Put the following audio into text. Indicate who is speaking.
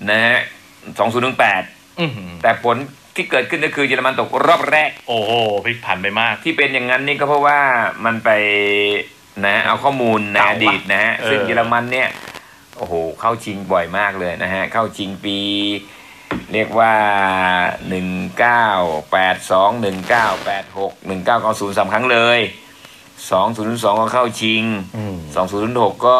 Speaker 1: นะฮะ2018แต่ผลที่เกิดขึ้นก็คือเยอรมันตกรอบแรก
Speaker 2: โอ้โหพลิกผันไปมาก
Speaker 1: ที่เป็นอย่างนั้นนี่ก็เพราะว่ามันไปนะเอาข้อมูลในอดีตนะฮะซึ่งเยอรมันเนี่ยโอ้โหเข้าชิงบ่อยมากเลยนะฮะเข้าชิงปีเรียกว่า1982 1986 1990 3 ครั้งเลย2002ก็เข้าชิง2006ก็